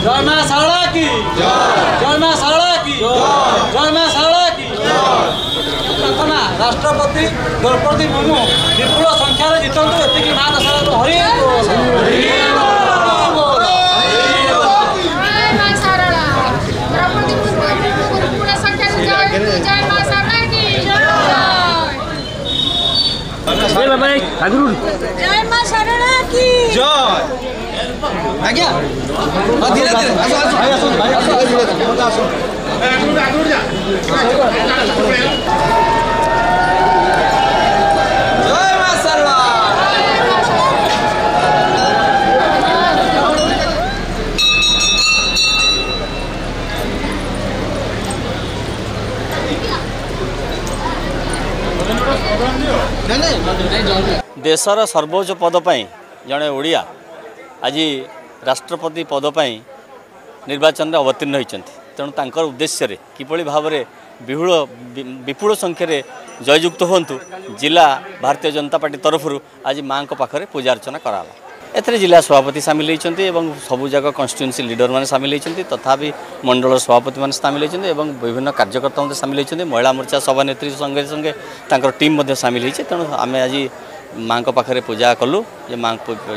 जय मां शारदा की जय मां शारदा की जय मां शारदा की प्रार्थना राष्ट्रपति द्रौपदी मुर्मू विपुल संख्यार जितंतु एतिकी मां दशरथ हरि जय मां शारदा की जय आज्ञा धीरे धीरे भाई आसो जय मां शारदा देशर सर्वोच्च पद पर जड़े ओडिया आज राष्ट्रपति पद पर निर्वाचन में अवतीर्ण होती तेणु तांकर उद्देश्य किभली भाव में विपुल संख्यार जययुक्त हूँ जिला भारतीय जनता पार्टी तरफ आज माँ पाखे पूजा अर्चना कराला। एथरे जिला सभापति सामिल होती सबू जगह कन्स्टिट्यूएंसी लीडर मैंने सामिल होती तथापि मंडल सभापति मैंने सामिल होती विभिन्न कार्यकर्ता सामिल होती महिला मोर्चा सभानेत्री संगे संगे टीम सामिल होती तेणु आम आज माँ पाखे पूजा कलु माँ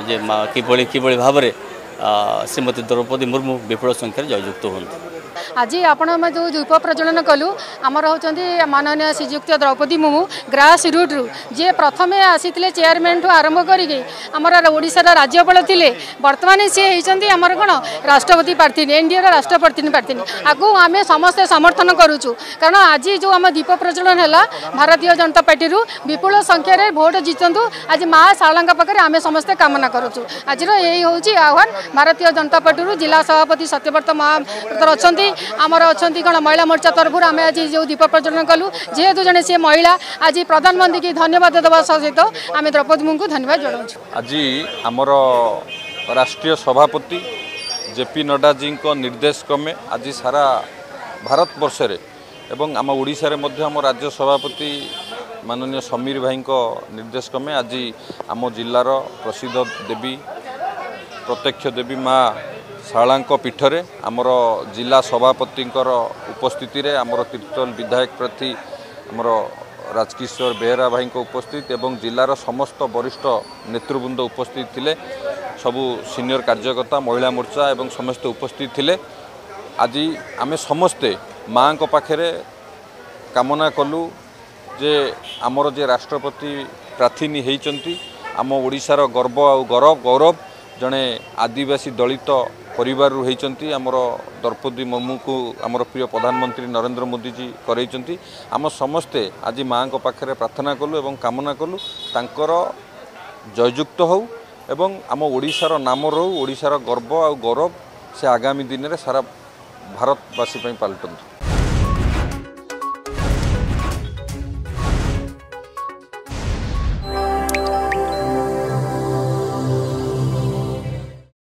किभली भाव में श्रीमती द्रौपदी मुर्मू विपुल संख्यार जययुक्त हूँ। आज आपण जो दीप प्रज्वलन कलु आमर होती माननीय श्रीजुक्त द्रौपदी मुर्मू ग्रास रूट रु जे प्रथम आसी चेयरमैन ठू आरंभ करमर ओडिशार राज्यपाल थे बर्तमान सी होती आमर कौन राष्ट्रपति प्रार्थी एनडीए राष्ट्रपति प्रार्थी आगु आम समस्ते समर्थन करुचु कारण आज जो आम दीप प्रज्वलन है भारतीय जनता पार्टी विपुल संख्यार भोट जीतु आज माँ शारदा पाखे आम समस्ते कामना करुचु आज यही हूँ आह्वान भारतीय जनता पार्टी जिला सभापति सत्यव्रत महापात्र अच्छा आमर अच्छा कौन महिला मोर्चा तरफ आम आज जो दीप प्रज्वलन कलु जेहेतु जड़े सी महिला आज प्रधानमंत्री की धन्यवाद देवा सहित आम द्रौपदी मुर्मू को धन्यवाद जनाऊँ। आज आमर राष्ट्रीय सभापति जेपी नड्डा जी को निर्देश क्रमे आज सारा भारत वर्ष एवं आम ओडिशा रे आम राज्य सभापति माननीय समीर भाई को निर्देश क्रमे आज आम जिलार प्रसिद्ध देवी प्रत्यक्ष देवी माँ शारदा पीठरे आमर जिला सभापति उपस्थिति रे आमर तीर्थल विधायक प्रार्थी आमर राजकिशोर बेहरा भाई को उपस्थित एवं जिलार समस्त वरिष्ठ नेतृवृंद उपस्थित थिले सबू सीनियर कार्यकर्ता महिला मोर्चा एवं समस्ते उपस्थित थिले। आज आमे समस्ते माँ को पाखे कामना कलु जे आमर जे राष्ट्रपति प्रार्थी होती आम ओडिशार गर्व आ गौरव जड़े आदिवासी दलित परिवार होती आमर द्रौपदी मुर्मू को आमर प्रिय प्रधानमंत्री नरेंद्र मोदी जी करैचंती आम समस्ते आज माँ को पाखे प्रार्थना कलु एवं कामना कलु तांकर जययुक्त हो एवं आम ओडिशार नाम रहू ओडिशार गर्व आ गौरव से आगामी दिन में सारा भारतवासी पलटू।